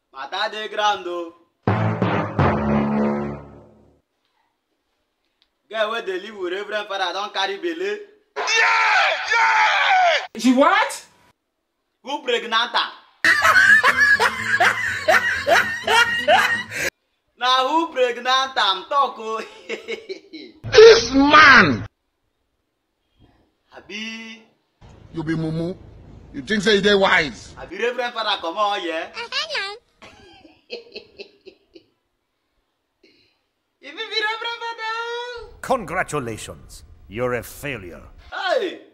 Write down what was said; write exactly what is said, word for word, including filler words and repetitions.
Mata de grando. Get where they live with Reverend Father, don't carry Bale. Yeah! Yeah! She what? Who pregnanta? Now who pregnant am talk? This man! Abi. You be mumu. You think say they wise? Abi Reverend Father come on, yeah? If you be Reverend Father. Congratulations, you're a failure. Hey!